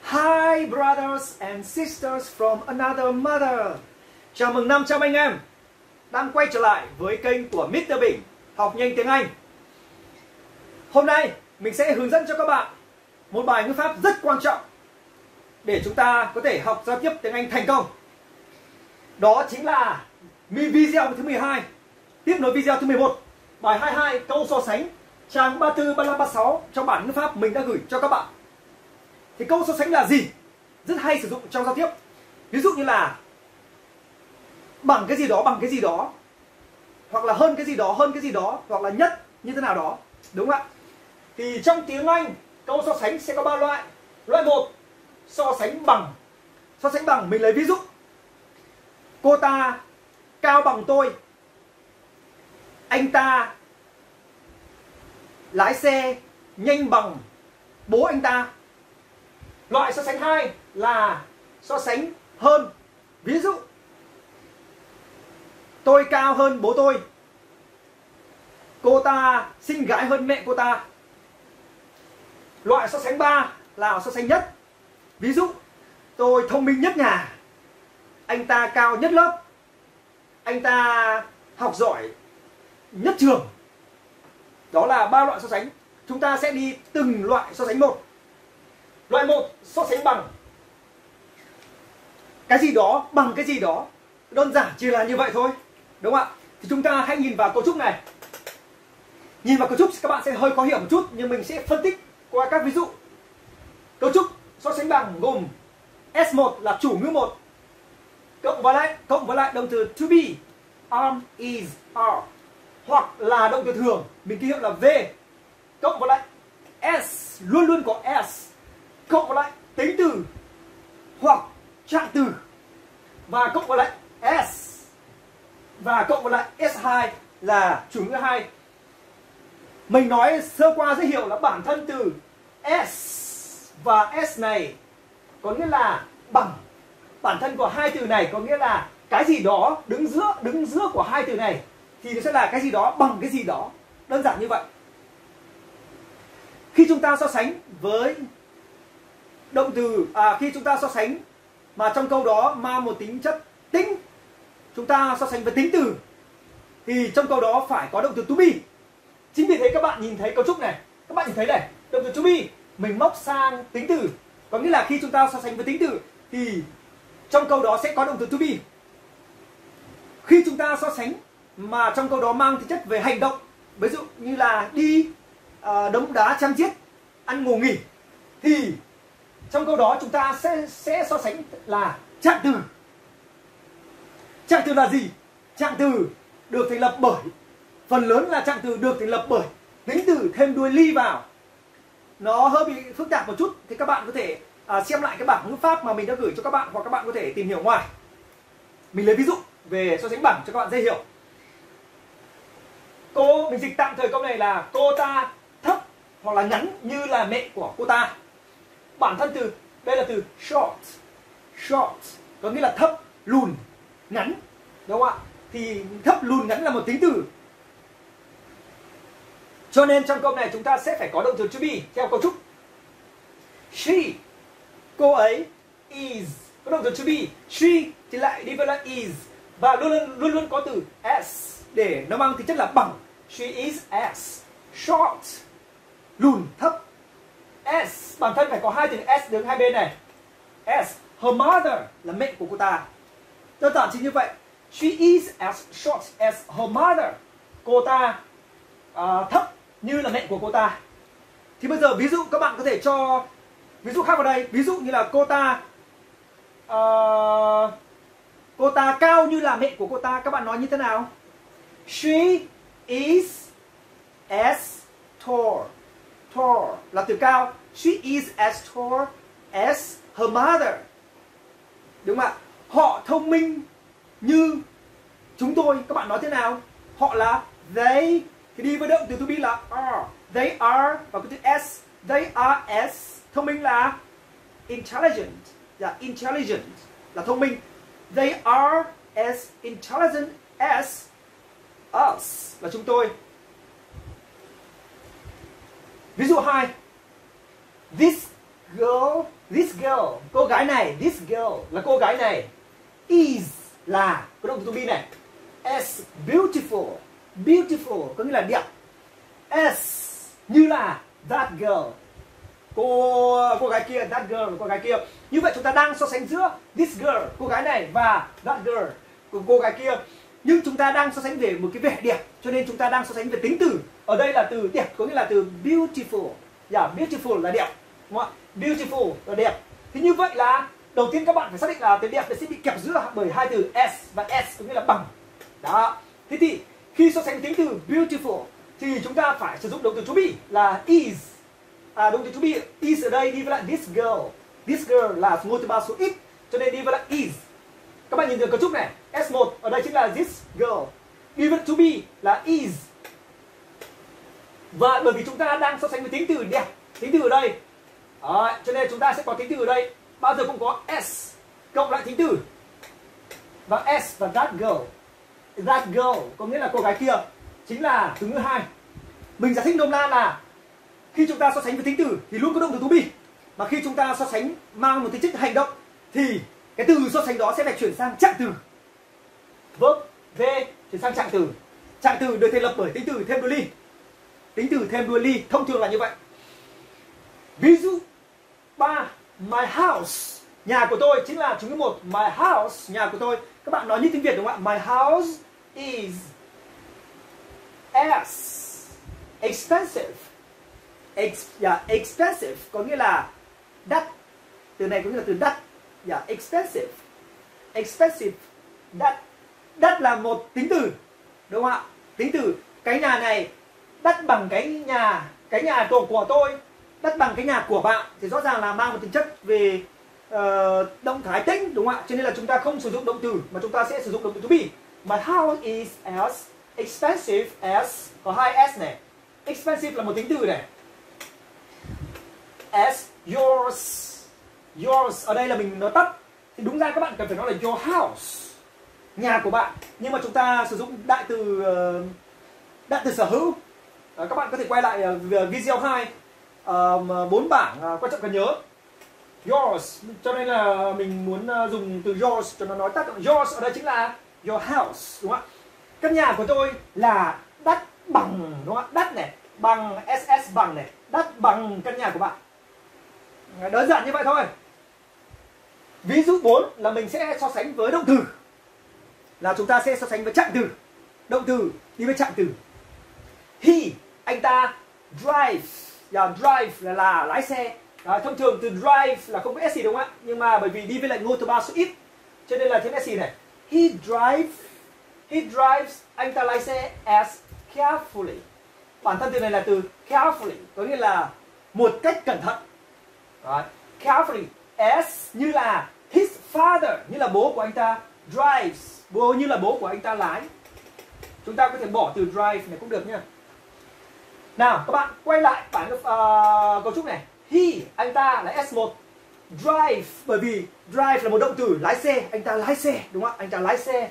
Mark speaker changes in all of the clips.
Speaker 1: Hi brothers and sisters from another mother. Chào mừng 500 anh em đang quay trở lại với kênh của Mr. Bình học nhanh tiếng Anh. Hôm nay mình sẽ hướng dẫn cho các bạn một bài ngữ pháp rất quan trọng để chúng ta có thể học giao tiếp tiếng Anh thành công. Đó chính là video thứ 12, tiếp nối video thứ 11, bài 22 câu so sánh, trang 34, 35, 36 trong bản ngữ pháp mình đã gửi cho các bạn. Thì câu so sánh là gì? Rất hay sử dụng trong giao tiếp. Ví dụ như là bằng cái gì đó, hoặc là hơn cái gì đó, hoặc là nhất như thế nào đó, đúng không ạ? Thì trong tiếng Anh câu so sánh sẽ có 3 loại. Loại 1, so sánh bằng. So sánh bằng mình lấy ví dụ: cô ta cao bằng tôi, anh ta lái xe nhanh bằng bố anh ta. Loại so sánh 2 là so sánh hơn. Ví dụ: tôi cao hơn bố tôi, cô ta xinh gái hơn mẹ cô ta. Loại so sánh 3 là so sánh nhất. Ví dụ: tôi thông minh nhất nhà, anh ta cao nhất lớp, anh ta học giỏi nhất trường. Đó là 3 loại so sánh. Chúng ta sẽ đi từng loại so sánh một. Loại 1, so sánh bằng. Cái gì đó bằng cái gì đó, đơn giản chỉ là như vậy thôi, đúng không ạ? Thì chúng ta hãy nhìn vào cấu trúc này. Nhìn vào cấu trúc các bạn sẽ hơi khó hiểu một chút, nhưng mình sẽ phân tích qua các ví dụ. Cấu trúc so sánh bằng gồm S1 là chủ ngữ 1 cộng với lại động từ to be, am, is, are, hoặc là động từ thường, mình ký hiệu là V, cộng với lại S, luôn luôn có S, cộng với lại tính từ hoặc trạng từ, và cộng với lại S, và cộng với lại S2 là chủ ngữ 2. Mình nói sơ qua dễ hiểu là bản thân từ S và S này có nghĩa là bằng. Bản thân của hai từ này có nghĩa là cái gì đó đứng giữa của hai từ này thì nó sẽ là cái gì đó bằng cái gì đó, đơn giản như vậy. Khi chúng ta so sánh với động từ khi chúng ta so sánh mà trong câu đó mang một tính chất tính, chúng ta so sánh với tính từ thì trong câu đó phải có động từ to be. Chính vì thế các bạn nhìn thấy cấu trúc này, các bạn nhìn thấy này, động từ to be mình móc sang tính từ, có nghĩa là khi chúng ta so sánh với tính từ thì trong câu đó sẽ có động từ to be. Khi chúng ta so sánh mà trong câu đó mang tính chất về hành động, ví dụ như là đi đấm đá chăm chiết, ăn ngủ nghỉ, thì trong câu đó chúng ta sẽ so sánh là trạng từ. Trạng từ là gì? Trạng từ được thành lập bởi, phần lớn là trạng từ được thành lập bởi tính từ thêm đuôi ly vào. Nó hơi bị phức tạp một chút thì các bạn có thể xem lại cái bảng ngữ pháp mà mình đã gửi cho các bạn, hoặc các bạn có thể tìm hiểu ngoài. Mình lấy ví dụ về so sánh bằng cho các bạn dễ hiểu. Mình dịch tạm thời câu này là cô ta thấp hoặc là ngắn như là mẹ của cô ta. Bản thân từ đây là từ short có nghĩa là thấp, lùn, ngắn, đúng không ạ? Thì thấp, lùn, ngắn là một tính từ. Cho nên trong câu này chúng ta sẽ phải có động từ to be theo cấu trúc. She, cô ấy, is có động từ to be. She thì lại đi với lại is, và luôn luôn có từ s để nó mang tính chất là bằng. She is s, short, lùn, thấp. S bản thân phải có hai từ s đứng hai bên này. S, her mother là mẹ của cô ta. Đơn giản chỉ như vậy. She is as short as her mother. Cô ta thấp như là mẹ của cô ta. Thì bây giờ ví dụ các bạn có thể cho ví dụ khác vào đây. Ví dụ như là cô ta cao như là mẹ của cô ta. Các bạn nói như thế nào? She is as tall. Tall là từ cao. She is as tall as her mother. Đúng không ạ? Họ thông minh như chúng tôi. Các bạn nói thế nào? Họ là they, thì đi với động từ to be là are. They are và cái từ s. They are as. Thông minh là intelligent. Intelligent là thông minh. They are as intelligent as us là chúng tôi. Ví dụ 2. This girl This girl, cô gái này, this girl là cô gái này. Is là có động từ to be này. As beautiful, beautiful có nghĩa là đẹp. As như là that girl, cô gái kia, that girl cô gái kia. Như vậy chúng ta đang so sánh giữa this girl, cô gái này, và that girl, cô gái kia. Nhưng chúng ta đang so sánh về một cái vẻ đẹp, cho nên chúng ta đang so sánh về tính từ. Ở đây là từ đẹp, có nghĩa là từ beautiful. Beautiful là đẹp, đúng không ạ? Beautiful là đẹp. Thì như vậy là đầu tiên các bạn phải xác định là từ đẹp sẽ bị kẹp giữa bởi hai từ s, và s có nghĩa là bằng. Đó. Thế thì khi so sánh tính từ beautiful thì chúng ta phải sử dụng động từ to be là is. Động từ to be is ở đây đi với lại this girl. This girl là ngôi từ ba số ít, cho nên đi với lại is. Các bạn nhìn được cấu trúc này, S1 ở đây chính là this girl, đi với to be là is. Và bởi vì chúng ta đang so sánh với tính từ đẹp, tính từ ở đây, cho nên chúng ta sẽ có tính từ ở đây bao giờ cũng có s cộng lại tính từ, và s và that girl. That girl có nghĩa là cô gái kia, chính là từ ngữ 2. Mình giải thích nôm na là khi chúng ta so sánh với tính từ thì luôn có động từ to be, mà khi chúng ta so sánh mang một tính chất hành động thì cái từ so sánh đó sẽ phải chuyển sang trạng từ. Verb v chuyển sang trạng từ. Trạng từ được thành lập bởi tính từ thêm đuôi ly. Tính từ thêm đuôi ly thông thường là như vậy. Ví dụ 3, my house, nhà của tôi chính là chủ ngữ 1, my house, nhà của tôi. Các bạn nói như tiếng Việt đúng không ạ? My house is as expensive. Expensive có nghĩa là đắt. Từ này có nghĩa là từ đắt. Expensive. Expensive, đắt. Đắt là một tính từ, đúng không ạ? Tính từ. Cái nhà này đắt bằng cái nhà của tôi, đắt bằng cái nhà của bạn, thì rõ ràng là mang một tính chất về động thái tĩnh, đúng không ạ? Cho nên là chúng ta không sử dụng động từ mà chúng ta sẽ sử dụng động từ to be. My house is as expensive as, có hai s này. Expensive là một tính từ này. As yours. Yours ở đây là mình nói tắt, thì đúng ra các bạn cần phải nói là your house, nhà của bạn. Nhưng mà chúng ta sử dụng đại từ sở hữu. Các bạn có thể quay lại video 2, 4 bảng quan trọng cần nhớ. Yours, cho nên là mình muốn dùng từ yours cho nó nói tắt. Yours ở đây chính là your house, đúng không ạ? Căn nhà của tôi là đắt bằng, đúng không ạ? Đắt này, bằng ss bằng này, đắt bằng căn nhà của bạn. Đơn giản như vậy thôi. Ví dụ 4 là mình sẽ so sánh với động từ, là chúng ta sẽ so sánh với trạng từ. Động từ đi với trạng từ. He, anh ta drive. Drive là lái xe. Thông thường từ drive là không có s gì đúng không ạ? Nhưng mà bởi vì đi với lại ngôi từ ba số ít, cho nên là thêm s gì này. He drives, anh ta lái xe as carefully. Bản thân từ này là từ carefully, có nghĩa là một cách cẩn thận. Carefully, as như là his father, như là bố của anh ta, drives, bố như là bố của anh ta lái. Chúng ta có thể bỏ từ drive này cũng được nhá. Nào các bạn quay lại bản cấu trúc này. He, anh ta là S1. Drive, bởi vì drive là một động từ lái xe, anh ta lái xe, đúng không ạ? Anh ta lái xe.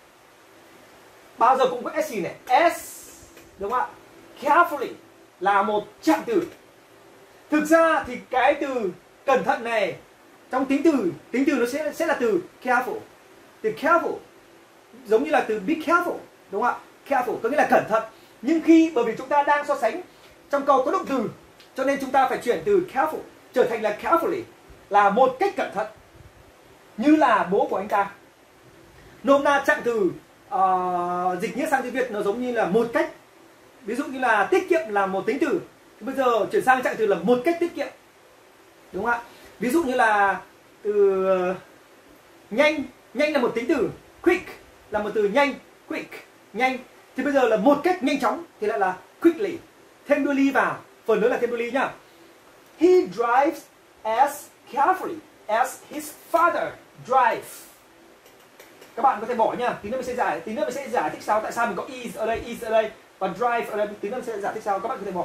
Speaker 1: Bao giờ cũng có S gì này? S, đúng không ạ? Carefully là một trạng từ. Thực ra thì cái từ cẩn thận này trong tính từ nó sẽ là từ careful. Từ careful giống như là từ be careful, đúng không ạ? Careful có nghĩa là cẩn thận. Nhưng bởi vì chúng ta đang so sánh trong câu có động từ, cho nên chúng ta phải chuyển từ careful trở thành là carefully, là một cách cẩn thận, như là bố của anh ta. Nôm na trạng từ dịch nghĩa sang tiếng Việt nó giống như là một cách. Ví dụ như là tiết kiệm là một tính từ, bây giờ chuyển sang trạng từ là một cách tiết kiệm, đúng không ạ? Ví dụ như là từ nhanh là một tính từ, quick là một từ nhanh, quick, nhanh. Thì bây giờ là một cách nhanh chóng thì lại là quickly. Thêm đuôi ly vào, phần nữa là thêm đuôi ly nhá. He drives as carefully as his father drives. Các bạn có thể bỏ nha, tí nữa mình sẽ giải thích sao tại sao mình có is ở đây và drive ở đây, tí nữa mình sẽ giải thích sao, các bạn có thể bỏ.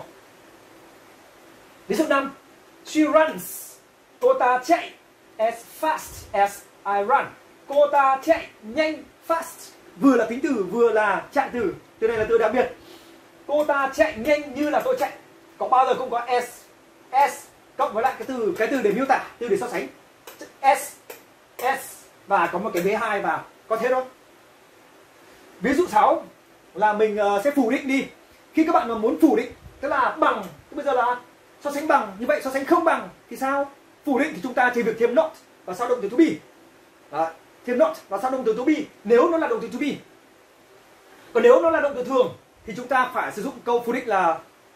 Speaker 1: Ví dụ 5, she runs, cô ta chạy as fast as I run. Cô ta chạy nhanh, fast vừa là tính từ vừa là trạng từ, từ này là từ đặc biệt. Cô ta chạy nhanh như là tôi chạy, có bao giờ cũng có s cộng với lại cái từ để miêu tả, từ để so sánh s và có một cái v2 vào, có thế thôi. Ví dụ 6 là mình sẽ phủ định đi. Khi các bạn mà muốn phủ định, tức là bằng, bây giờ là so sánh bằng, như vậy so sánh không bằng thì sao? Phủ định thì chúng ta chỉ việc thêm not và sau động từ to be. Đó, thêm not và sau động từ to be nếu nó là động từ to be. Còn nếu nó là động từ thường thì chúng ta phải sử dụng câu phủ định là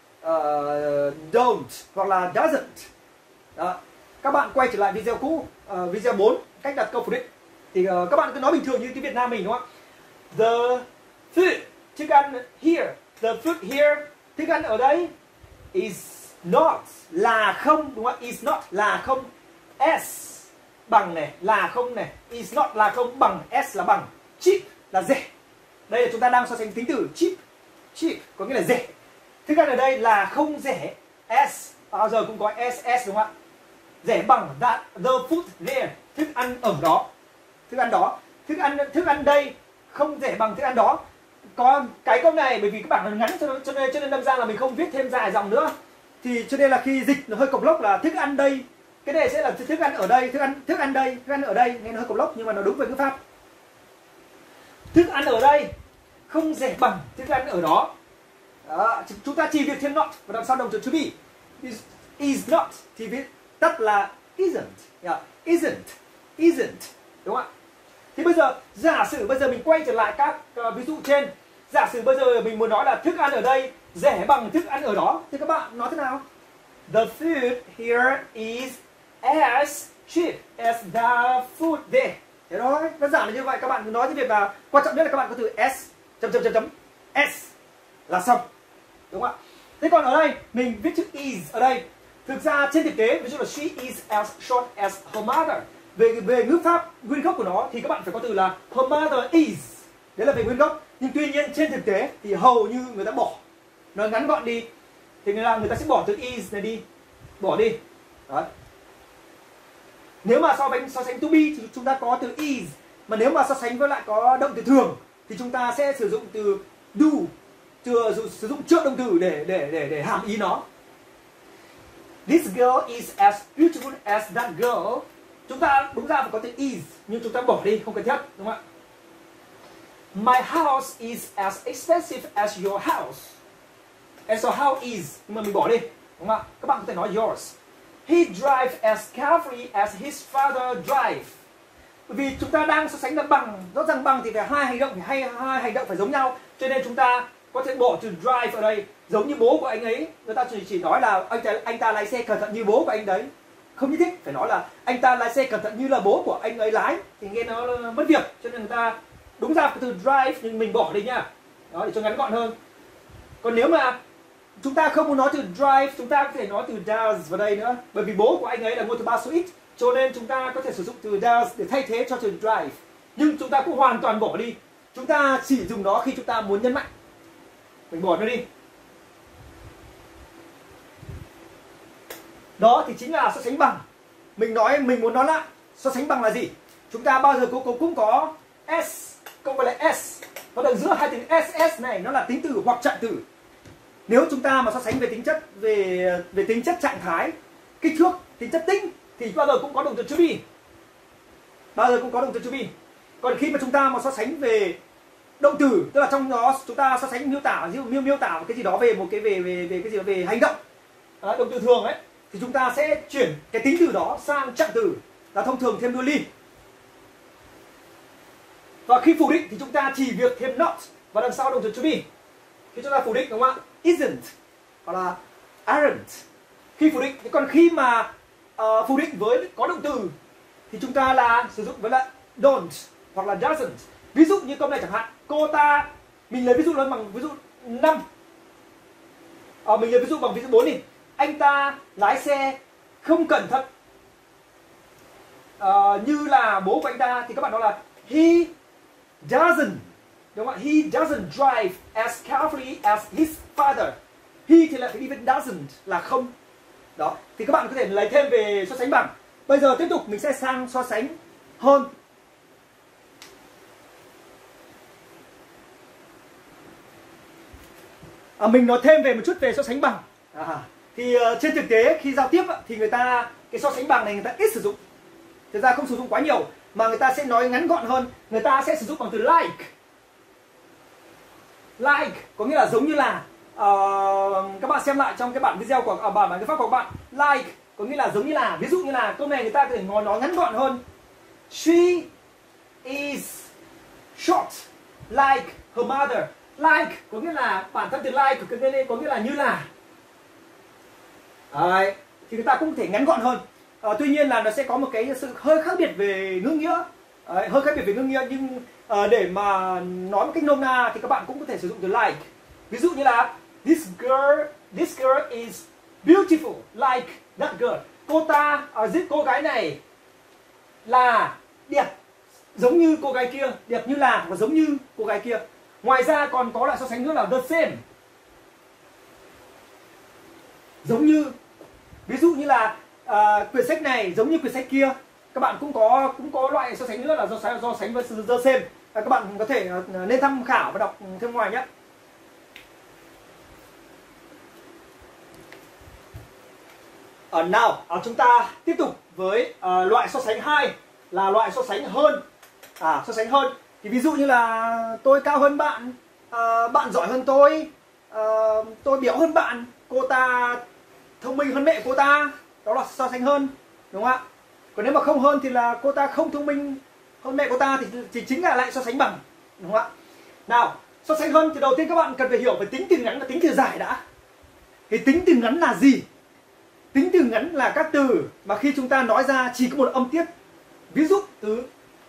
Speaker 1: don't hoặc là doesn't. Đó. Các bạn quay trở lại video cũ, video 4, cách đặt câu phủ định thì các bạn cứ nói bình thường như tiếng Việt Nam mình, đúng không ạ? The food, thức ăn here, the food here, thức ăn ở đây is not là không, đúng không ạ? Is not là không, s bằng này là không này, is not là không, bằng s là bằng, cheap là rẻ. Đây là chúng ta đang so sánh tính từ cheap có nghĩa là rẻ. Thức ăn ở đây là không rẻ, s bao giờ cũng có ss, đúng không ạ? Rẻ bằng that, the food there, thức ăn ở đó, thức ăn đó, thức ăn đây không rẻ bằng thức ăn đó. Còn cái câu này bởi vì các bảng nó ngắn cho nên đâm ra là mình không viết thêm dài dòng nữa, thì cho nên là khi dịch nó hơi cộc lốc là thức ăn đây, cái này sẽ là thức ăn ở đây, thức ăn đây, thức ăn ở đây, nghe nó hơi cộc lốc nhưng mà nó đúng về ngữ pháp. Thức ăn ở đây không rẻ bằng thức ăn ở đó. Đó, chúng ta chỉ việc thêm not và đằng sau động từ to be. Is not thì viết tắt là isn't, isn't, đúng không ạ? Thì bây giờ giả sử bây giờ mình quay trở lại các ví dụ trên, giả sử bây giờ mình muốn nói là thức ăn ở đây rẻ bằng thức ăn ở đó thì các bạn nói thế nào? The food here is as cheap as the food there. Thế thôi, đơn giản là như vậy. Các bạn nói cái việc là quan trọng nhất là các bạn có từ s s là xong, đúng không ạ? Thế còn ở đây mình viết chữ is ở đây, thực ra trên thực tế ví dụ là she is as short as her mother, về ngữ pháp nguyên gốc của nó thì các bạn phải có từ là her mother is, đấy là về nguyên gốc. Nhưng tuy nhiên trên thực tế thì hầu như người ta bỏ, nói ngắn gọn đi thì người ta sẽ bỏ từ is này đi, bỏ đi. Đấy. Nếu mà so sánh to be thì chúng ta có từ is, mà nếu mà so sánh với lại có động từ thường thì chúng ta sẽ sử dụng từ do, sử dụng trợ động từ để hàm ý nó. This girl is as beautiful as that girl. Chúng ta đúng ra phải có từ is nhưng chúng ta bỏ đi, không cần thiết, đúng không ạ? My house is as expensive as your house. And so how is, nhưng mà mình bỏ đi, đúng không ạ? Các bạn có thể nói yours. He drives as carefully as his father drives. Bởi vì chúng ta đang so sánh là bằng, rõ ràng bằng thì phải hai hành động phải giống nhau, cho nên chúng ta có thể bỏ từ drive ở đây, giống như bố của anh ấy. Người ta chỉ nói là anh ta lái xe cẩn thận như bố của anh đấy, không nhất thiết phải nói là anh ta lái xe cẩn thận như là bố của anh ấy lái thì nghe nó mất việc, cho nên người ta đúng ra cái từ drive nhưng mình bỏ đi nhá, đó để cho ngắn gọn hơn. Còn nếu mà chúng ta không muốn nói từ drive, chúng ta có thể nói từ does vào đây nữa, bởi vì bố của anh ấy là ngôi thứ ba số ít, cho nên chúng ta có thể sử dụng từ does để thay thế cho từ drive. Nhưng chúng ta cũng hoàn toàn bỏ đi, chúng ta chỉ dùng nó khi chúng ta muốn nhấn mạnh, mình bỏ nó đi. Đó thì chính là so sánh bằng. Mình muốn nói lại so sánh bằng là gì? Chúng ta bao giờ cũng có s cộng với lại s, và đằng giữa hai từ ss này nó là tính từ hoặc trạng từ. Nếu chúng ta mà so sánh về tính chất về tính chất trạng thái, kích thước, tính chất tĩnh thì bao giờ cũng có động từ to be, bao giờ cũng có động từ to be. Còn khi mà chúng ta mà so sánh về động từ, tức là trong đó chúng ta so sánh miêu tả một cái gì đó về một cái về cái gì đó về hành động, động từ thường ấy, thì chúng ta sẽ chuyển cái tính từ đó sang trạng từ, là thông thường thêm đuôi ly. Và khi phủ định thì chúng ta chỉ việc thêm not và đằng sau động từ to be. Khi chúng ta phủ định, đúng không ạ? Isn't hoặc là aren't. Khi phủ định, còn khi mà phủ định với có động từ thì chúng ta là sử dụng với lại don't hoặc là doesn't. Ví dụ như câu này chẳng hạn, cô ta, mình lấy ví dụ luôn bằng ví dụ 5. Mình lấy ví dụ bằng ví dụ 4 đi. Anh ta lái xe không cẩn thận như là bố của anh ta, thì các bạn nói là he doesn't, đúng không ạ? He doesn't drive as carefully as his father. He thì lại phải đi với doesn't là không. Đó, thì các bạn có thể lấy thêm về so sánh bằng. Bây giờ tiếp tục mình sẽ sang so sánh hơn. Mình nói thêm về một chút về so sánh bằng. Thì trên thực tế khi giao tiếp thì người ta cái so sánh bằng này người ta ít sử dụng, thực ra không sử dụng quá nhiều, mà người ta sẽ nói ngắn gọn hơn. Người ta sẽ sử dụng bằng từ like. Like có nghĩa là giống như là các bạn xem lại trong cái bản video của bản ngữ pháp của các bạn. Like có nghĩa là giống như là, ví dụ như là câu này người ta có thể nói ngắn gọn hơn. She is short like her mother. Like có nghĩa là bản thân từ like của cái này có nghĩa là như là. Đấy, thì người ta cũng có thể ngắn gọn hơn. Tuy nhiên là nó sẽ có một cái sự hơi khác biệt về ngữ nghĩa. Hơi khác biệt về ngữ nghĩa, nhưng để mà nói một cách nôm na thì các bạn cũng có thể sử dụng từ like. Ví dụ như là this girl is beautiful like that girl. Cô gái này là đẹp giống như cô gái kia, đẹp như là và giống như cô gái kia. Ngoài ra còn có loại so sánh nữa là the same, giống như. Ví dụ như là quyển sách này giống như quyển sách kia. Các bạn cũng có loại so sánh nữa là so sánh với the same. Các bạn có thể nên tham khảo và đọc thêm ngoài nhé. Nào chúng ta tiếp tục với loại so sánh 2 là loại so sánh hơn. So sánh hơn thì ví dụ như là tôi cao hơn bạn, bạn giỏi hơn tôi béo hơn bạn, cô ta thông minh hơn mẹ cô ta. Đó là so sánh hơn, đúng không ạ? Còn nếu mà không hơn thì là cô ta không thông minh hơn mẹ cô ta thì chính là lại so sánh bằng, đúng không ạ? Nào, so sánh hơn thì đầu tiên các bạn cần phải hiểu về tính từ ngắn và tính từ dài đã. Thì tính từ ngắn là gì? Tính từ ngắn là các từ mà khi chúng ta nói ra chỉ có một âm tiết. Ví dụ từ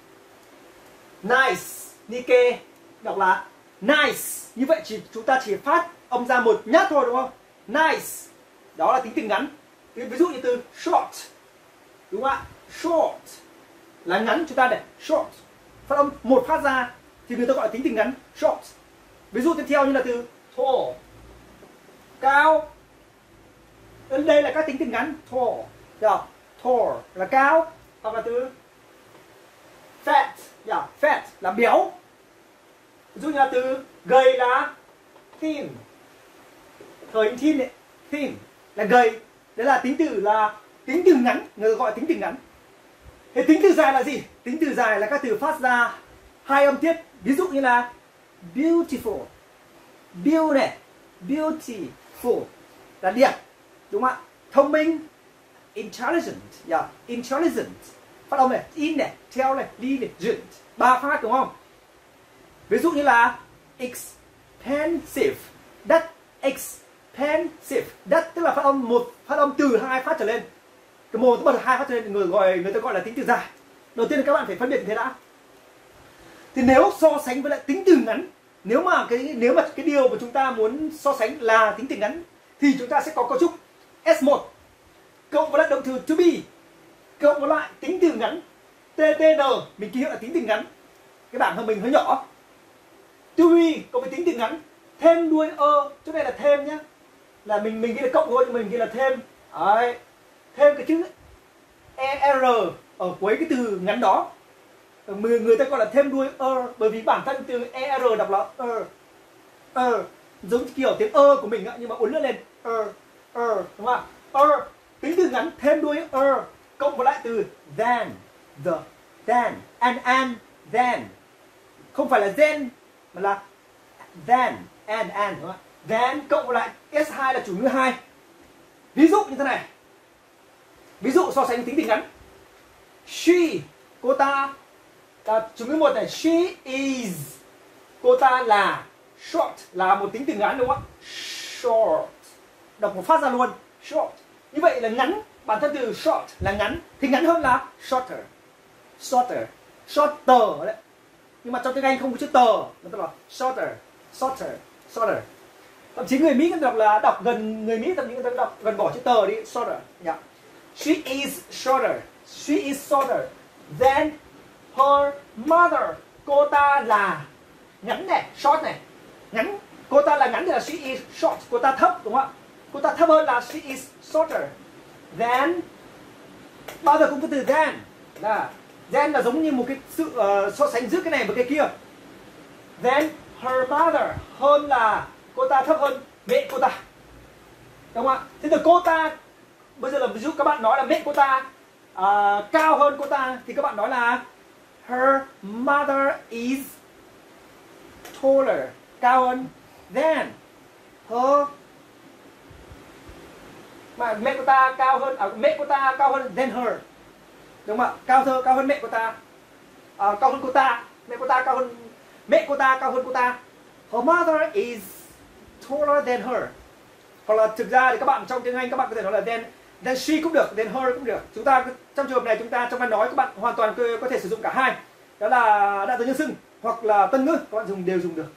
Speaker 1: nice, Nike đọc là nice. Như vậy chúng ta chỉ phát âm ra một nhát thôi, đúng không? Nice. Đó là tính từ ngắn. Ví dụ như từ short, đúng không ạ? Short là ngắn, chúng ta để short, phát âm một phát ra thì người ta gọi là tính từ ngắn, short. Ví dụ tiếp theo như là từ tall, cao. Đây là các tính từ ngắn. Tall là cao. Hoặc là từ fat, fat là béo. Ví dụ như là từ gầy là thin. Thời thin là gầy. Đấy là tính từ ngắn, người gọi tính từ ngắn. Thế tính từ dài là gì? Tính từ dài là các từ phát ra hai âm tiết. Ví dụ như là beautiful, beautiful là đẹp, đúng không ạ? Thông minh, intelligent. Phát âm này, in này, tell này, li này, gent. 3 phát, đúng không? Ví dụ như là expensive, đắt, expensive, đắt tức là phát âm từ 2 phát trở lên. Cái một bật 2 phát trở lên người ta gọi là tính từ dài. Đầu tiên là các bạn phải phân biệt thế đã. Thì nếu so sánh với lại tính từ ngắn, nếu mà cái điều mà chúng ta muốn so sánh là tính từ ngắn thì chúng ta sẽ có cấu trúc S1 cộng với lại động từ to be cộng với lại tính từ ngắn TTN, mình ký hiệu là tính từ ngắn. Cái bảng của mình hơi nhỏ. To be cộng với tính từ ngắn thêm đuôi chỗ này là thêm nhá, là mình ghi là cộng thôi nhưng mình ghi là thêm. Đấy. Thêm cái chữ ER ở cuối cái từ ngắn đó. Người ta gọi là thêm đuôi bởi vì bản thân từ ER đọc là giống kiểu tiếng của mình nhưng mà uốn lượn lên đúng không ạ? Tính từ ngắn thêm đuôi cộng với lại từ than, the, than, and then, không phải là then mà là than, and đúng không ạ? Then cộng với lại S2 là chủ ngữ 2. Ví dụ như thế này. Ví dụ so sánh tính từ ngắn. She, cô ta, chủ ngữ 1 này, she is, cô ta là, short là một tính từ ngắn, đúng không ạ? Short, đọc một phát ra luôn, short. Như vậy là ngắn, bản thân từ short là ngắn, thì ngắn hơn là shorter, shorter đấy. Nhưng mà trong tiếng Anh không có chữ tờ, nó tức là shorter. Thậm chí người Mỹ cũng đọc gần, người Mỹ thậm chí người ta đọc gần bỏ chữ tờ đi, shorter. Yeah. She is shorter than her mother. Cô ta là ngắn này, short này, ngắn. Cô ta là ngắn thì là she is short. Cô ta thấp, đúng không ạ? Cô ta thấp hơn là she is shorter than. Bao giờ cũng có từ than. Than là giống như một cái sự so sánh giữa cái này và cái kia. Than her mother, hơn là cô ta thấp hơn mẹ cô ta. đúng không ạ? Thế từ cô ta, bây giờ là ví dụ các bạn nói là mẹ cô ta cao hơn cô ta thì các bạn nói là her mother is taller, cao hơn than her, mà mẹ cô ta cao hơn, mẹ cô ta cao hơn than her, đúng không ạ? Cao hơn mẹ cô ta, cao hơn cô ta, mẹ cô ta cao hơn cô ta. Her mother is taller than her. Hoặc là thực ra thì các bạn trong tiếng Anh các bạn có thể nói là then she cũng được, then her cũng được. Chúng ta trong trường hợp này chúng ta trong văn nói các bạn hoàn toàn có thể sử dụng cả hai. Đó là đại từ nhân xưng hoặc là tân ngữ, các bạn đều dùng được.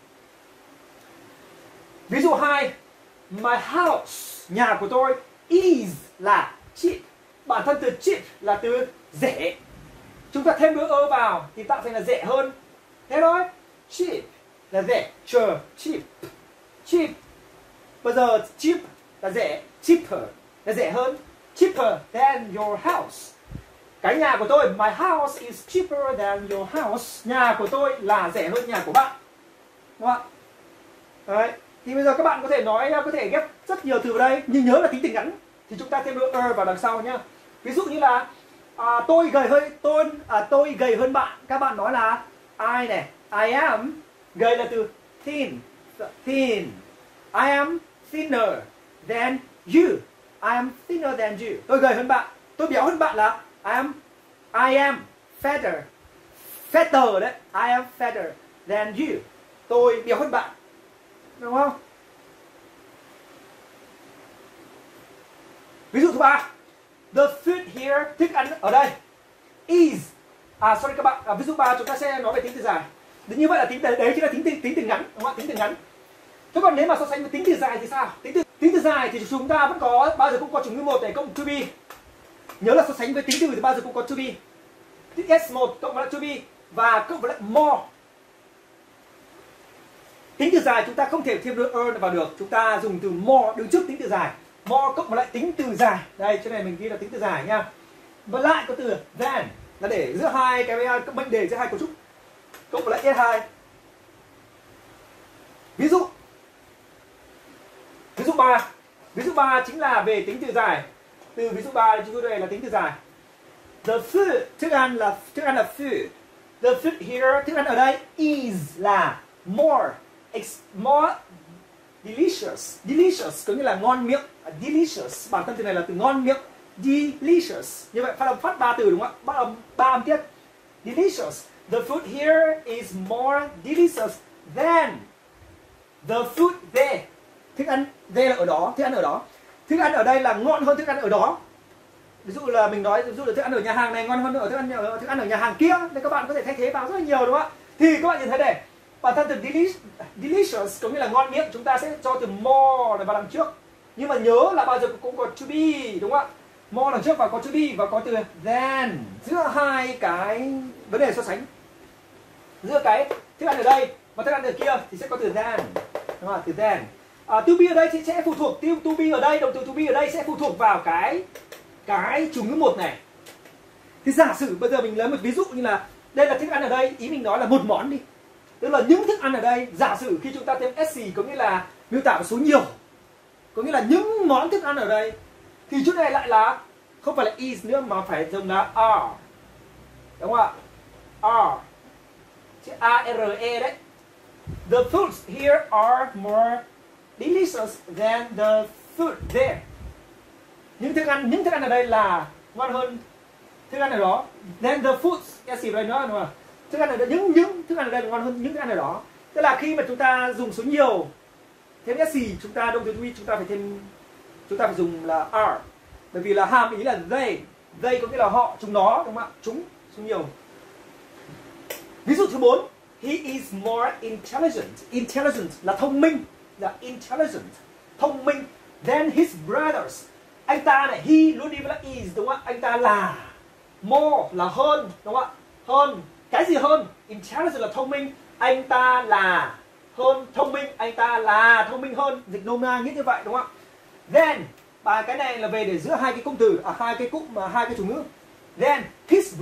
Speaker 1: Ví dụ 2, my house, nhà của tôi, is là cheap. Bản thân từ cheap là từ rẻ. Chúng ta thêm đuôi ơ vào thì tạo thành là rẻ hơn. Thế thôi. Cheap là rẻ, cheap. Cheap. Bây giờ cheap là rẻ, cheaper là rẻ hơn, cheaper than your house. Cái nhà của tôi, my house is cheaper than your house. Nhà của tôi là rẻ hơn nhà của bạn. Đúng không ạ? Đấy. Thì bây giờ các bạn có thể ghép rất nhiều từ vào đây, nhưng nhớ là tính từ ngắn thì chúng ta thêm đuôi ơ vào đằng sau nhá. Ví dụ như là tôi gầy hơn bạn, các bạn nói là I này, I am, gầy là từ thin. I am thinner than you. I am thinner than you. Tôi gầy hơn bạn. Tôi béo hơn bạn là I am fatter. Fatter đấy. I am fatter than you. Tôi béo hơn bạn. Đúng không? Ví dụ thứ 3. The food here, thức ăn ở đây, is. Sorry các bạn. Ví dụ 3 chúng ta sẽ nói về tính từ dài. Như vậy là tính từ đấy chính là tính từ ngắn, đúng không ạ? Tính từ ngắn. Thế còn nếu mà so sánh với tính từ dài thì sao? Tính từ dài thì chúng ta vẫn có, bao giờ cũng có chủ ngữ một này cộng to be. Nhớ là so sánh với tính từ thì bao giờ cũng có to be. S1 cộng với lại to be và cộng với lại more. Tính từ dài chúng ta không thể thêm đuôi earn vào được, chúng ta dùng từ more đứng trước tính từ dài. More cộng với lại tính từ dài. Đây, chỗ này mình ghi là tính từ dài nha. Và lại có từ than là để giữa hai cái mệnh đề giữa hai cấu trúc. Cộng với lại S2. Ví dụ 3 chính là về tính từ dài. Từ ví dụ 3 chúng tôi đây là tính từ dài. The food, thức ăn là food. The food here, thức ăn ở đây, is là more delicious. Delicious có nghĩa là ngon miệng. Delicious, bản thân từ này là từ ngon miệng. Delicious. Như vậy phát 3 từ đúng không ạ? Bắt âm 3 âm tiết. Delicious. The food here is more delicious than the food there. Thức ăn there là ở đó, thức ăn ở đó. Thức ăn ở đây là ngon hơn thức ăn ở đó. Ví dụ là mình nói, ví dụ là thức ăn ở nhà hàng này ngon hơn thức ăn ở nhà hàng kia. Thì các bạn có thể thay thế vào rất là nhiều đúng không ạ? Thì các bạn nhìn thấy đây, bản thân từ delicious có nghĩa là ngon miệng, chúng ta sẽ cho từ more này vào đằng trước. Nhưng mà nhớ là bao giờ cũng có to be đúng không ạ? More đằng trước và có to be và có từ than. Giữa hai cái vấn đề so sánh, giữa cái thức ăn ở đây và thức ăn ở kia thì sẽ có từ than, đúng không? Từ than. To be ở đây thì sẽ phụ thuộc, to be ở đây, động từ to be ở đây sẽ phụ thuộc vào cái chủ ngữ một này. Thì giả sử bây giờ mình lấy một ví dụ như là đây là thức ăn ở đây, ý mình nói là một món đi, tức là những thức ăn ở đây. Giả sử khi chúng ta thêm s có nghĩa là miêu tả một số nhiều, có nghĩa là những món thức ăn ở đây, thì chỗ này lại là không phải là is nữa mà phải dùng là are, đúng không ạ? Are, chữ A-R-E đấy. The foods here are more delicious than the food there. Những thức ăn ở đây là ngon hơn thức ăn ở đó. Then the foods, cái gì đây nữa đúng không? Thức ăn ở đây, những thức ăn ở đây là ngon hơn những thức ăn ở đó. Tức là khi mà chúng ta dùng số nhiều thêm s chúng ta động từ to be chúng ta phải dùng là are, bởi vì là hàm ý là they có nghĩa là họ, chúng nó, đúng không ạ? Chúng số nhiều. Ví dụ thứ 4, he is more intelligent. Intelligent là thông minh, là intelligent, thông minh than his brothers. Anh ta này, he luôn đi với là is đúng không ạ? Anh ta là more là hơn, đúng không ạ? Hơn, cái gì hơn? Intelligent là thông minh, anh ta là hơn thông minh, anh ta là thông minh hơn, dịch nôm na nghĩa như vậy đúng không ạ? Then, và cái này là về để giữa hai cái cụm từ, hai cái cụm mà hai cái chủ ngữ. Then his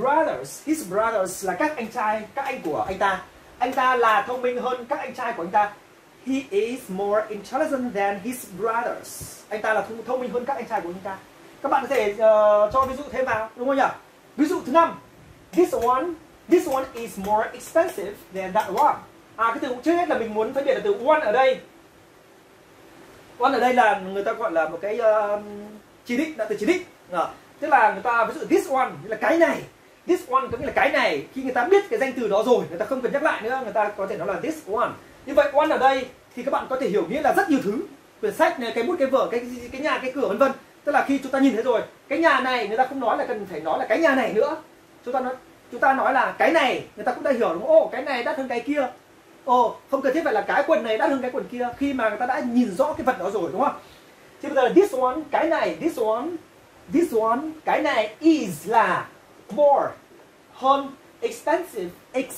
Speaker 1: brothers là các anh trai, các anh của anh ta là thông minh hơn các anh trai của anh ta. He is more intelligent than his brothers. Anh ta là thông minh hơn các anh trai của anh ta. Các bạn có thể cho ví dụ thêm vào, đúng không nhỉ? Ví dụ thứ 5. This one is more expensive than that one. Cái từ trước hết là mình muốn phân biệt là từ one ở đây. One ở đây là người ta gọi là một cái chỉ định, là từ chỉ định. Tức là người ta ví dụ this one là cái này. This one có nghĩa là cái này. Khi người ta biết cái danh từ đó rồi, người ta không cần nhắc lại nữa, người ta có thể nói là this one. Như vậy one ở đây thì các bạn có thể hiểu nghĩa là rất nhiều thứ. Quyển sách này, cái bút, cái vở, cái nhà, cái cửa, vân vân. Tức là khi chúng ta nhìn thấy rồi, cái nhà này người ta không nói là cần phải nói là cái nhà này nữa. Chúng ta nói là cái này, người ta cũng đã hiểu đúng không? Ồ, cái này đắt hơn cái kia. Ồ, không cần thiết phải là cái quần này đắt hơn cái quần kia, khi mà người ta đã nhìn rõ cái vật đó rồi, đúng không? Thì bây giờ this one, cái này, this one, cái này is là more hơn expensive,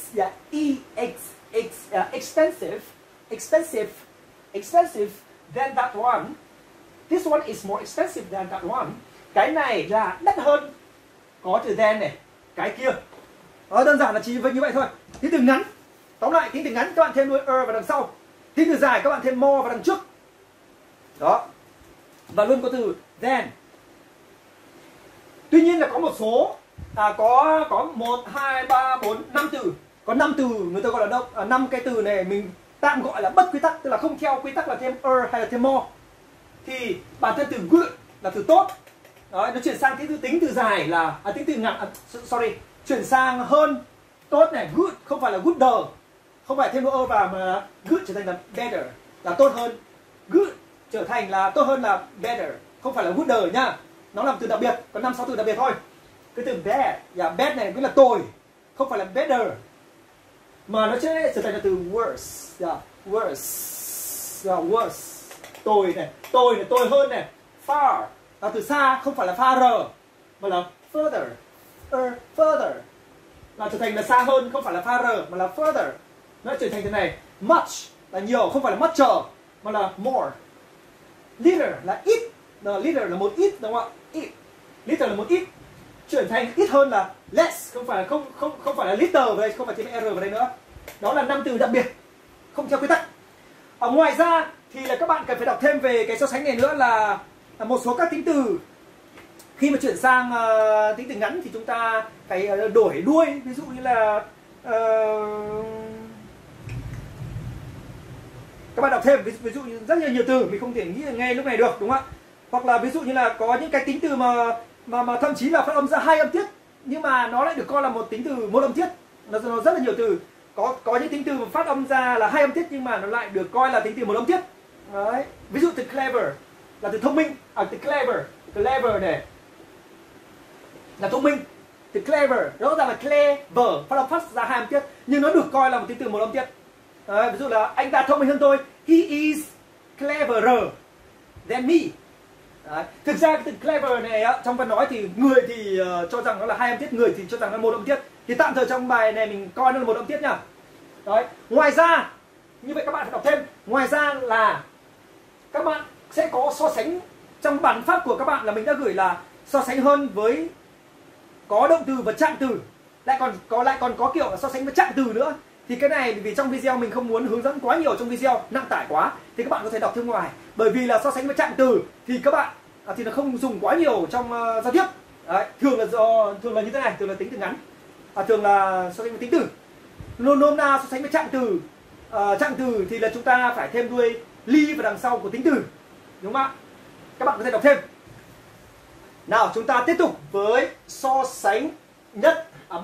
Speaker 1: expensive than that one. This one is more expensive than that one. Cái này là đắt hơn, có từ than này, cái kia. Đơn giản là chỉ như vậy thôi. Tính từ ngắn, tóm lại tính từ ngắn các bạn thêm đuôi vào đằng sau. Tính từ dài các bạn thêm more vào đằng trước. Đó. Và luôn có từ than. Tuy nhiên là có một số có 1, 2, 3, 4, 5 từ. Có 5 từ người ta gọi là 5 cái từ này mình tạm gọi là bất quy tắc, tức là không theo quy tắc là thêm hay là thêm more. Thì bản thân từ good là từ tốt. Đó, nó chuyển sang tính từ dài là tính từ ngắn, chuyển sang hơn, tốt này, good, không phải là gooder, không phải thêm đuôi vào mà good trở thành là better, là tốt hơn. Good trở thành là tốt hơn là better, không phải là gooder nhá. Nó là một từ đặc biệt, có 5-6 từ đặc biệt thôi. Cái từ bad, bad này mới là tồi, không phải là better, mà nó sẽ trở thành là từ worse, worse, tồi này, tồi hơn này. Far là từ xa, không phải là far mà là further, further là trở thành là xa hơn, không phải là far mà là further. Nó trở thành thế này. Much là nhiều, không phải là much mà là more. Little là ít, little là một ít, đúng không ạ? Ít, little là một ít, chuyển thành ít hơn là less, không phải là little vào đây, không phải thêm r vào đây nữa. Đó là 5 từ đặc biệt, không theo quy tắc. Ngoài ra thì là các bạn cần phải đọc thêm về cái so sánh này nữa là một số các tính từ khi mà chuyển sang tính từ ngắn thì chúng ta phải đổi đuôi. Ví dụ như là các bạn đọc thêm ví dụ như rất nhiều từ mình không thể nghĩ ngay lúc này được, đúng không ạ? Hoặc là ví dụ như là có những cái tính từ mà thậm chí là phát âm ra 2 âm tiết nhưng mà nó lại được coi là một tính từ 1 âm tiết. Nó rất là nhiều từ. Có những tính từ mà phát âm ra là 2 âm tiết nhưng mà nó lại được coi là tính từ 1 âm tiết. Đấy. Ví dụ từ clever là từ thông minh, từ clever này là thông minh. Từ clever rõ ràng là clever phát âm phát ra 2 âm tiết nhưng nó được coi là một tính từ 1 âm tiết. Đấy. Ví dụ là anh ta thông minh hơn tôi, he is cleverer than me. Đấy. Thực ra cái từ clever này trong văn nói thì người thì cho rằng nó là 2 âm tiết, người thì cho rằng nó là 1 âm tiết. Thì tạm thời trong bài này mình coi nó là 1 âm tiết nhá. Đấy. Ngoài ra, như vậy các bạn phải đọc thêm. Ngoài ra là các bạn sẽ có so sánh trong bản pháp của các bạn là mình đã gửi là so sánh hơn với có động từ và trạng từ. Lại còn có kiểu là so sánh với trạng từ nữa. Thì cái này vì trong video mình không muốn hướng dẫn quá nhiều trong video, nặng tải quá, thì các bạn có thể đọc thêm ngoài. Bởi vì là so sánh với trạng từ thì các bạn thì nó không dùng quá nhiều trong giao tiếp. Đấy, thường là như thế này, thường là tính từ ngắn, thường là so sánh với tính từ. Nôm na so sánh với trạng từ. Trạng từ thì là chúng ta phải thêm đuôi ly vào đằng sau của tính từ, đúng không ạ? Các bạn có thể đọc thêm. Nào chúng ta tiếp tục với so sánh nhất.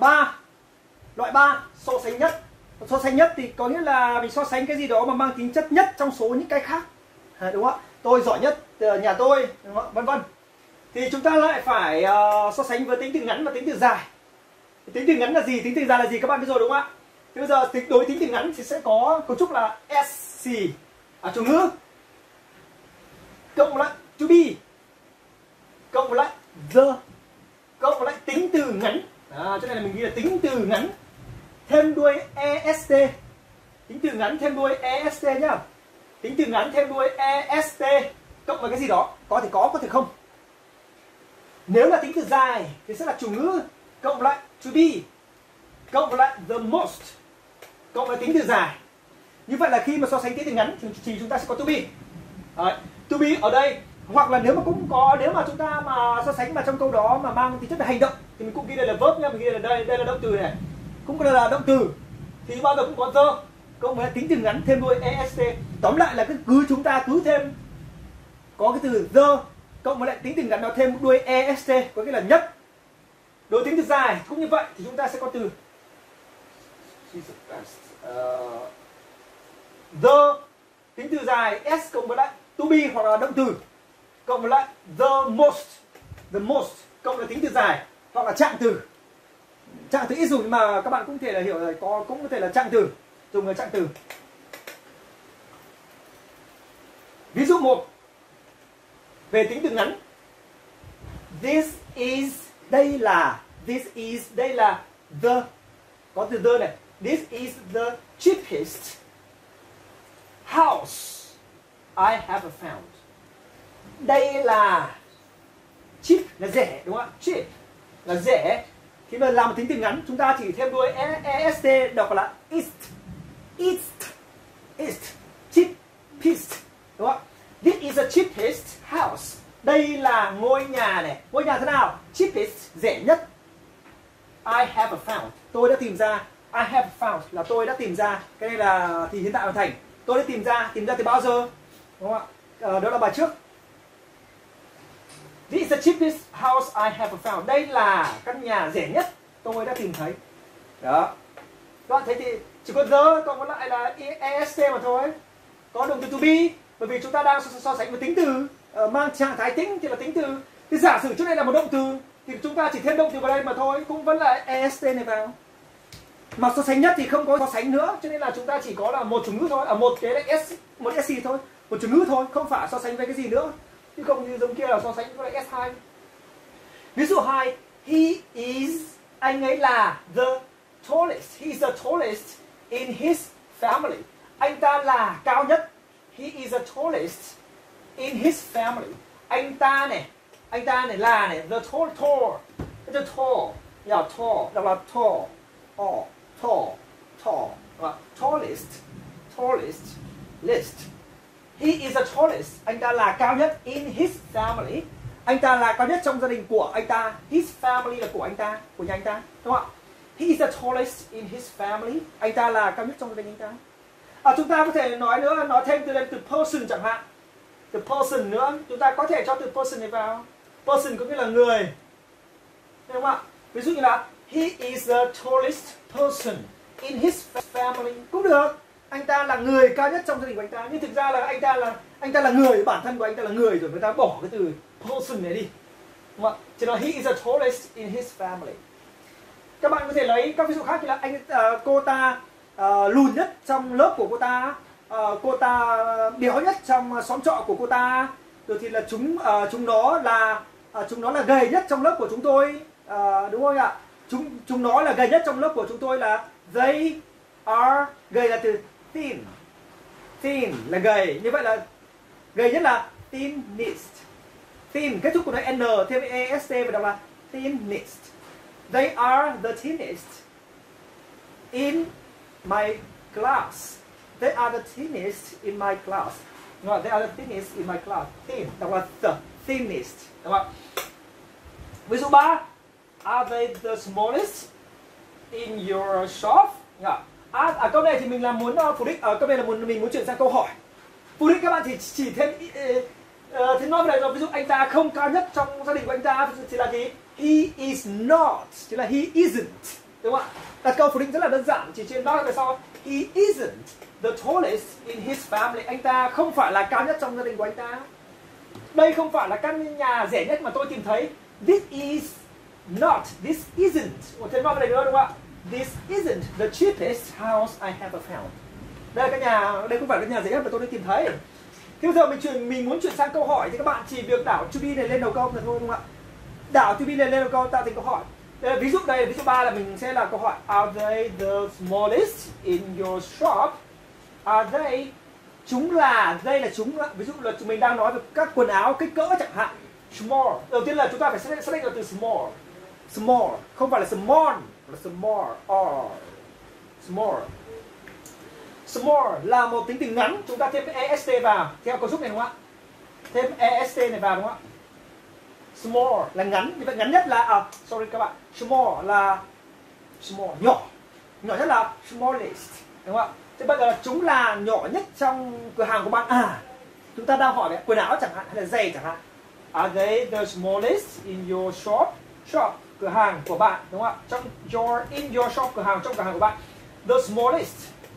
Speaker 1: Loại 3 so sánh nhất. So sánh nhất thì có nghĩa là mình so sánh cái gì đó mà mang tính chất nhất trong số những cái khác, đúng không ạ? Tôi giỏi nhất nhà tôi, vân vân. Thì chúng ta lại phải so sánh với tính từ ngắn và tính từ dài. Tính từ ngắn là gì, tính từ dài là gì các bạn biết rồi, đúng không ạ? Thì bây giờ đối tính từ ngắn thì sẽ có cấu trúc là SC chủ ngữ cộng với lại to be cộng với lại the cộng với lại tính từ ngắn. Cho nên là mình ghi là tính từ ngắn thêm đuôi est. Tính từ ngắn thêm đuôi est nhá. Tính từ ngắn thêm đuôi est cộng với cái gì đó, có thể có thể không. Nếu là tính từ dài thì sẽ là chủ ngữ cộng với lại to be cộng với lại the most cộng với tính từ dài. Như vậy là khi mà so sánh tính từ ngắn thì chúng ta sẽ có to be. To be ở đây, hoặc là nếu mà cũng có, nếu mà chúng ta mà so sánh mà trong câu đó mà mang tính chất là hành động thì mình cũng ghi đây là verb nhá, mình ghi là đây là động từ này, cũng là động từ thì bao giờ cũng có the cộng với tính từ ngắn thêm đuôi est. Tóm lại là chúng ta cứ thêm có cái từ the cộng với lại tính từ ngắn nó thêm đuôi est, có nghĩa là nhất. Đối tính từ dài cũng như vậy thì chúng ta sẽ có từ the tính từ dài s cộng với lại to be hoặc là động từ cộng với lại the most cộng là tính từ dài hoặc là trạng từ. Trạng từ ít dùng nhưng mà các bạn cũng có thể là hiểu rồi, cũng có thể là trạng từ, dùng là trạng từ. Ví dụ 1 về tính từ ngắn, this is đây là the, có từ the này, this is the cheapest house I have found. Đây là cheap là rẻ đúng không ạ? Cheap là rẻ. Khi mà làm một tính từ ngắn chúng ta chỉ thêm đuôi est, đọc là cheapest đúng không ạ? This is the cheapest house. Đây là ngôi nhà này. Ngôi nhà thế nào? Cheapest, rẻ nhất. I have found, tôi đã tìm ra. I have found là tôi đã tìm ra. Cái này là thì hiện tại hoàn thành. Tôi đã tìm ra từ bao giờ? Đúng không ạ? Đó là bài trước. This is the cheapest house I have found. Đây là căn nhà rẻ nhất tôi đã tìm thấy. Đó. Các bạn thấy thì chỉ có the còn còn lại là est mà thôi. Có động từ to be, bởi vì chúng ta đang so sánh với tính từ mang trạng thái tính thì là tính từ. Thì giả sử trước đây là một động từ thì chúng ta chỉ thêm động từ vào đây mà thôi, cũng vẫn là est này vào. Mà so sánh nhất thì không có so sánh nữa, cho nên là chúng ta chỉ có là một chủ ngữ thôi, một cái là một s thôi, một chủ ngữ thôi, không phải so sánh với cái gì nữa. Chứ không như giống kia là so sánh với S2. Ví dụ 2, he is, anh ấy là the tallest, he is the tallest in his family. Anh ta là cao nhất. He is the tallest in his family. Anh ta này là này, the tall, yeah, tall, đọc là tallest, list. He is the tallest. Anh ta là cao nhất in his family. Anh ta là cao nhất trong gia đình của anh ta. His family là của anh ta, của nhà anh ta, đúng không ạ? He is the tallest in his family. Anh ta là cao nhất trong gia đình anh ta. Chúng ta có thể nói nữa, nói thêm từ person chẳng hạn. Từ person nữa, chúng ta có thể cho từ person này vào. Person có nghĩa là người, đúng không ạ? Ví dụ như là he is the tallest person in his family cũng được. Anh ta là người cao nhất trong gia đình của anh ta, nhưng thực ra là anh ta là người, bản thân của anh ta là người rồi, người ta bỏ cái từ person này đi, đúng không ạ? Chỉ nói he is the tallest in his family. Các bạn có thể lấy các ví dụ khác như là cô ta lùn nhất trong lớp của cô ta béo nhất trong xóm trọ của cô ta, rồi thì là chúng nó là gầy nhất trong lớp của chúng tôi, đúng không ạ? Chúng nó là gầy nhất trong lớp của chúng tôi là they are, gầy là từ thin là gầy, như vậy là gầy nhất là thinnest. Thin kết thúc của nó n thêm est và đọc là thinnest. They are the thinnest in my class. They are the thinnest in my class. No, they are the thinnest in my class. Thin đọc là the thinnest, đúng không? Ví dụ 3, are they the smallest in your shop? Yeah. Câu này thì mình là muốn phủ định. Câu này là mình muốn chuyển sang câu hỏi. Phủ định các bạn chỉ thêm thì nói về này, ví dụ anh ta không cao nhất trong gia đình của anh ta thì là gì? He is not, chứ là he isn't, đúng không ạ? Đặt câu phủ định rất là đơn giản, chỉ trên nói về sau. He isn't the tallest in his family. Anh ta không phải là cao nhất trong gia đình của anh ta. Đây không phải là căn nhà rẻ nhất mà tôi tìm thấy. This is not, this isn't. Một thêm nói về này nữa, đúng không ạ? This isn't the cheapest house I have found. Đây là đây không phải căn nhà rẻ nhất mà tôi đã tìm thấy. Thế bây giờ mình muốn chuyển sang câu hỏi thì các bạn chỉ việc đảo to be này lên đầu câu là thôi, đúng không ạ? Đảo to be này lên đầu câu tạo thành câu hỏi. Đây, ví dụ 3 là mình sẽ là câu hỏi. Are they the smallest in your shop? Are they, đây là chúng, ví dụ là mình đang nói về các quần áo kích cỡ chẳng hạn. Small. Đầu tiên là chúng ta phải xác định là từ small. Small, không phải là small, là small. Small. Small là một tính từ ngắn, chúng ta thêm est vào theo cấu trúc này đúng không ạ? Thêm est này vào đúng không ạ? Small là ngắn, như vậy ngắn nhất là sorry các bạn, small là small nhỏ, nhỏ nhất là smallest đúng không ạ? Thế bây giờ chúng là nhỏ nhất trong cửa hàng của bạn. Chúng ta đang hỏi về quần áo chẳng hạn hay là giày chẳng hạn. Are they the smallest in your shop? Shop cửa hàng của bạn đúng không ạ? In your shop cửa hàng, trong cửa hàng của bạn. The smallest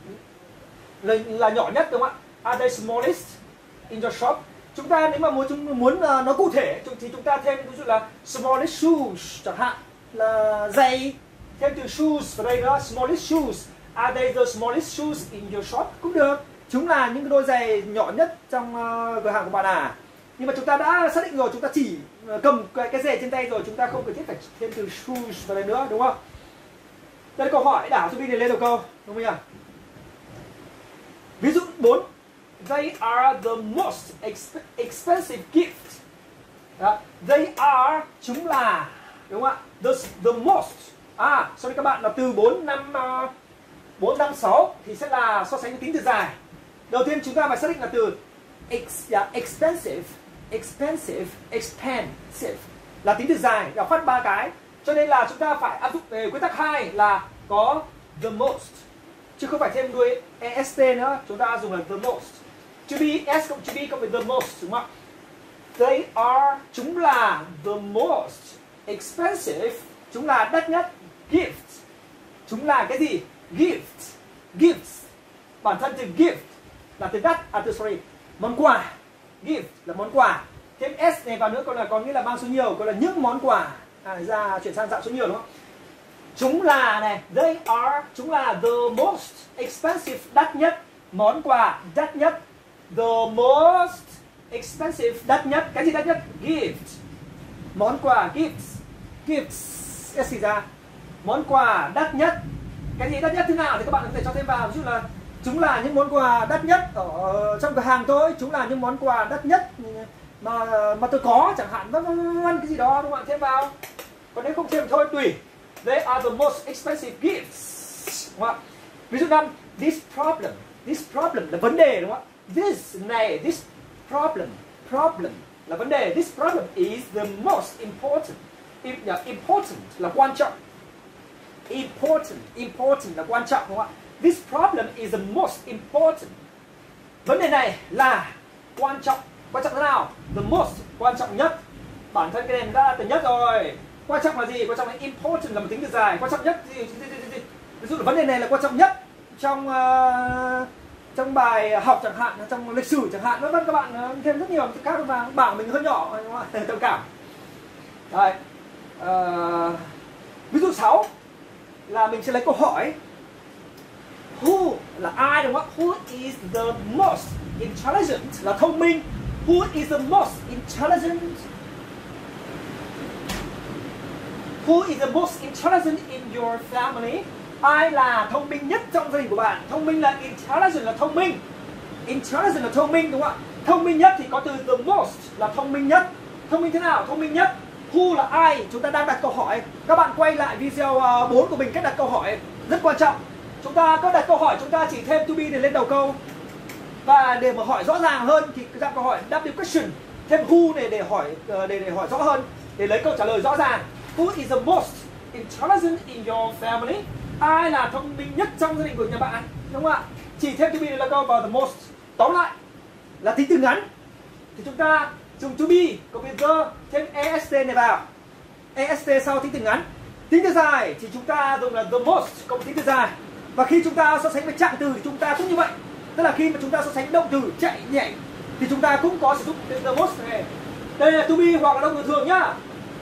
Speaker 1: là nhỏ nhất đúng không ạ? Are they smallest in your shop? Chúng ta nếu mà muốn nó cụ thể thì chúng ta thêm ví dụ là smallest shoes chẳng hạn, là giày, thêm từ shoes vào đây nữa, smallest shoes. Are they the smallest shoes in your shop? Cũng được. Chúng là những cái đôi giày nhỏ nhất trong cửa hàng của bạn à? Nhưng mà chúng ta đã xác định rồi, chúng ta chỉ cầm cái giày trên tay rồi, chúng ta không cần thiết phải thêm từ shoes vào đây nữa đúng không? Đây là câu hỏi, đảo cho này lên đầu câu đúng không nhỉ? Ví dụ 4. They are the most expensive gift. Đó. They are, chúng là đúng không ạ? The most. Sorry các bạn, là từ 4, 5, 6 thì sẽ là so sánh với tính từ dài. Đầu tiên chúng ta phải xác định là từ expensive là tính từ dài, đọc phát 3 cái. Cho nên là chúng ta phải áp dụng về quy tắc 2 là có the most, chứ không phải thêm đuôi est nữa. Chúng ta dùng là the most. To be, s cộng to be cộng với the most đúng không ạ? They are, chúng là the most expensive, chúng là đắt nhất. Gift, chúng là cái gì? Gifts. Bản thân từ gift là từ đắt, món quà. Gift là món quà. Thêm s này vào nữa có nghĩa là mang số nhiều, còn là những món quà. Ra chuyển sang dạng số nhiều đúng không? Chúng là này, they are, chúng là the most expensive, đắt nhất, món quà đắt nhất. The most expensive, đắt nhất. Cái gì đắt nhất? Gift. Món quà, gifts, s ra. Món quà đắt nhất. Cái gì đắt nhất thế nào thì các bạn có thể cho thêm vào. Ví dụ là chúng là những món quà đắt nhất ở trong cửa hàng tôi, chúng là những món quà đắt nhất mà tôi có chẳng hạn, cái gì đó đúng không ạ? Thêm vào. Còn nếu không thêm thôi tùy. They are the most expensive gifts đúng không ạ? Ví dụ 5. This problem là vấn đề đúng không ạ? This problem là vấn đề. This problem is the most important. Important là quan trọng. Important là quan trọng đúng không ạ? This problem is the most important. Vấn đề này là quan trọng. Quan trọng thế nào? The most, quan trọng nhất. Bản thân cái này đã là từ nhất rồi. Quan trọng là gì? Quan trọng là important là một tính từ dài. Quan trọng nhất gì? Ví dụ là vấn đề này là quan trọng nhất trong bài học chẳng hạn, trong lịch sử chẳng hạn, vân các bạn thêm rất nhiều các bạn bảo mình hơi nhỏ đúng không ạ? Thông cảm. Đây. Ví dụ 6 là mình sẽ lấy câu hỏi. Who là ai đúng không ạ? Who is the most intelligent là thông minh. Who is the most intelligent? Who is the most intelligent in your family? Ai là thông minh nhất trong gia đình của bạn? Thông minh là intelligent là thông minh. Intelligent là thông minh đúng không ạ? Thông minh nhất thì có từ the most là thông minh nhất. Thông minh thế nào? Thông minh nhất. Who là ai? Chúng ta đang đặt câu hỏi. Các bạn quay lại video 4 của mình, cách đặt câu hỏi rất quan trọng. Chúng ta có đặt câu hỏi, chúng ta chỉ thêm to be để lên đầu câu. Và để mà hỏi rõ ràng hơn thì dạng câu hỏi W question, thêm who này để hỏi rõ hơn, để lấy câu trả lời rõ ràng. Who is the most intelligent in your family? Ai là thông minh nhất trong gia đình của nhà bạn? Đúng không ạ? Chỉ thêm to be để là câu vào the most. Tóm lại là tính từ ngắn thì chúng ta dùng to be cộng với the, thêm est này vào. Est sau tính từ ngắn. Tính từ dài thì chúng ta dùng là the most cộng tính từ dài. Và khi chúng ta so sánh với trạng từ thì chúng ta cũng như vậy. Tức là khi mà chúng ta so sánh động từ chạy, nhảy thì chúng ta cũng có sử dụng the most này. Đây là to be hoặc là động từ thường nhá.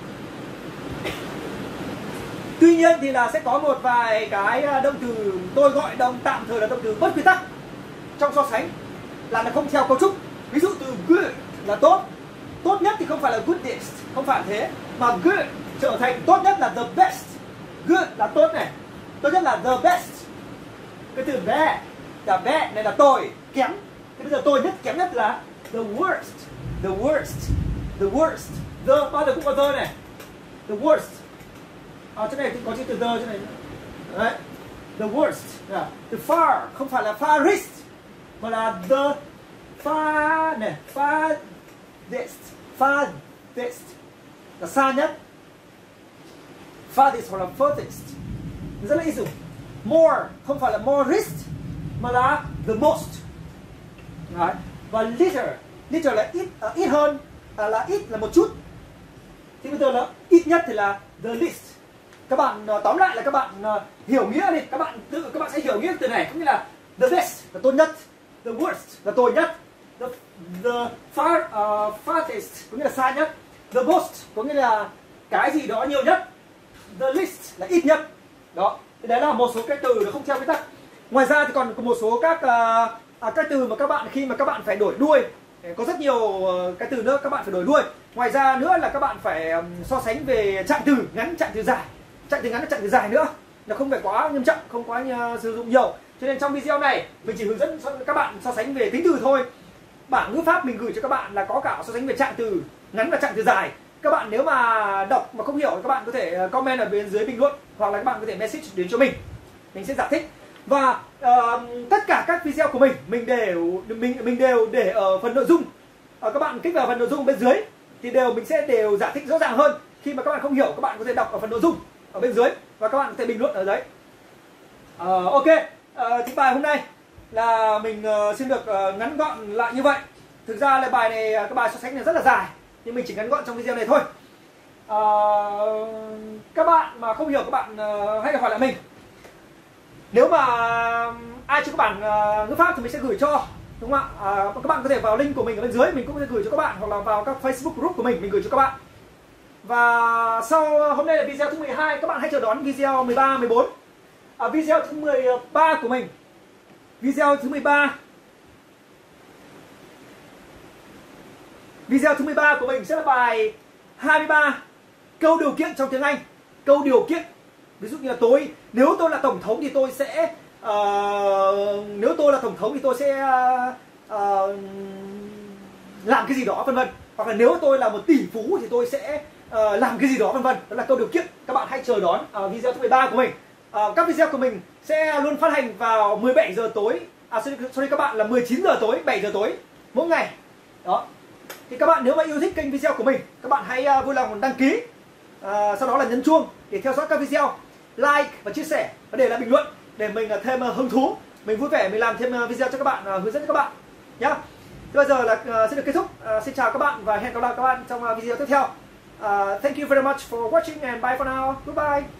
Speaker 1: Tuy nhiên thì là sẽ có một vài cái động từ, tôi gọi tạm thời là động từ bất quy tắc trong so sánh, là nó không theo cấu trúc. Ví dụ từ good là tốt. Tốt nhất thì không phải là goodest, không phải thế, mà good trở thành tốt nhất là the best. Good là tốt này, tốt nhất là the best. Cái từ bad là bad này là tồi, kém. Thế bây giờ tồi nhất, kém nhất là the worst. The worst, the worst. The bao giờ cũng có the này. The worst. Chỗ này cũng có chữ từ the chỗ này. Đấy. the worst. The far không phải là farthest mà là the far này, farthest là xa nhất. Farthest hoặc là furthest rất là ít dùng. More không phải là more risk mà là the most. Đấy. Và little là ít hơn, là ít là một chút. Thì bây giờ là ít nhất thì là the least. Các bạn tóm lại là các bạn hiểu nghĩa đi, các bạn sẽ hiểu nghĩa từ này, cũng như là the best là tốt nhất, the worst là tồi nhất, the farthest có nghĩa là xa nhất, the most có nghĩa là cái gì đó nhiều nhất, the least là ít nhất. Đó, thì đấy là một số cái từ nó không theo quy tắc. Ngoài ra thì còn có một số các từ mà các bạn khi mà các bạn phải đổi đuôi, có rất nhiều cái từ nữa các bạn phải đổi đuôi. Ngoài ra nữa là các bạn phải so sánh về trạng từ ngắn, trạng từ dài, trạng từ ngắn và trạng từ dài nữa. Nó không phải quá nghiêm trọng, không quá sử dụng nhiều. Cho nên trong video này mình chỉ hướng dẫn các bạn so sánh về tính từ thôi. Bảng ngữ pháp mình gửi cho các bạn là có cả so sánh về trạng từ ngắn và trạng từ dài. Các bạn nếu mà đọc mà không hiểu thì các bạn có thể comment ở bên dưới bình luận, hoặc là các bạn có thể message đến cho mình sẽ giải thích. Và tất cả các video của mình đều để ở phần nội dung. Các bạn kích vào phần nội dung bên dưới thì mình sẽ đều giải thích rõ ràng hơn. Khi mà các bạn không hiểu, các bạn có thể đọc ở phần nội dung ở bên dưới và các bạn có thể bình luận ở đấy. Ok, thì bài hôm nay là mình xin được ngắn gọn lại như vậy. Thực ra là bài này, cái bài so sánh này rất là dài, nhưng mình chỉ ngắn gọn trong video này thôi. Các bạn mà không hiểu các bạn hãy hỏi lại mình. Nếu mà ai cho các bạn ngữ pháp thì mình sẽ gửi cho, đúng không ạ? Các bạn có thể vào link của mình ở bên dưới, mình cũng có thể gửi cho các bạn, hoặc là vào các Facebook group của mình gửi cho các bạn. Và sau hôm nay là video thứ 12, các bạn hãy chờ đón video 13, 14. Video thứ 13 của mình, video thứ 13 của mình sẽ là bài 23 câu điều kiện trong tiếng Anh. Câu điều kiện, ví dụ như là nếu tôi là tổng thống thì tôi sẽ làm cái gì đó, vân vân. Hoặc là nếu tôi là một tỷ phú thì tôi sẽ làm cái gì đó, vân vân. Đó là câu điều kiện. Các bạn hãy chờ đón video thứ 13 của mình. Các video của mình sẽ luôn phát hành vào 17 giờ tối. Sorry các bạn, là 19 giờ tối, 7 giờ tối mỗi ngày. Đó. Thì các bạn nếu mà yêu thích kênh video của mình, các bạn hãy vui lòng đăng ký, sau đó là nhấn chuông để theo dõi các video, like và chia sẻ và để lại bình luận để mình thêm hứng thú, mình vui vẻ mình làm thêm video cho các bạn, hướng dẫn cho các bạn nhá. Bây giờ là sẽ được kết thúc. Xin chào các bạn và hẹn gặp lại các bạn trong video tiếp theo. Thank you very much for watching and bye for now. Goodbye.